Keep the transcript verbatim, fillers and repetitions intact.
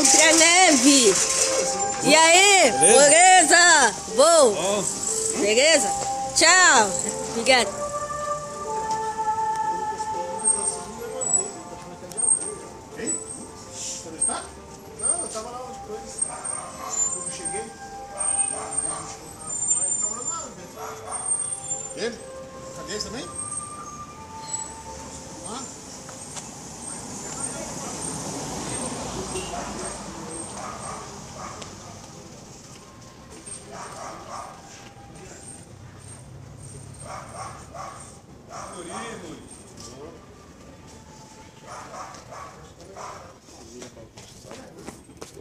vamos pra neve. E aí? Beleza? Vou. Beleza? Tchau. Obrigado. Não, eu tava lá onde foi. Quando eu cheguei. Ele tá morando lá, Beto. Ele? Cadê ele também? Lá?